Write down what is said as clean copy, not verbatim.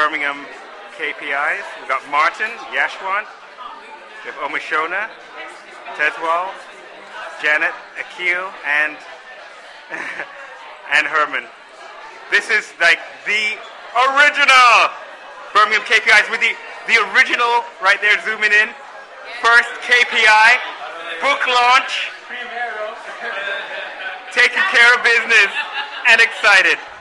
Birmingham KPIs. We've got Martin, Yashwant, we have Omashona, Tezwal, Janet, Akil, and and Herman. This is like the original Birmingham KPIs with the original right there zooming in. First KPI, book launch, taking care of business, and excited.